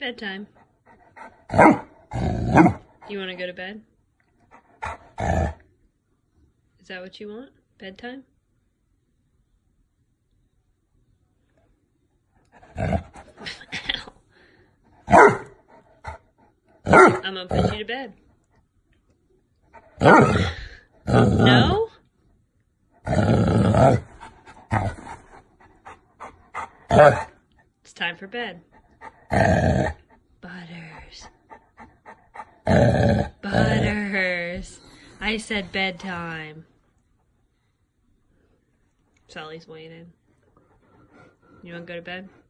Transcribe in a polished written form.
Bedtime. You want to go to bed? Is that what you want? Bedtime? Ow. I'm gonna put you to bed. No? It's time for bed. Butters. Butters. I said bedtime. Sally's waiting. You want to go to bed?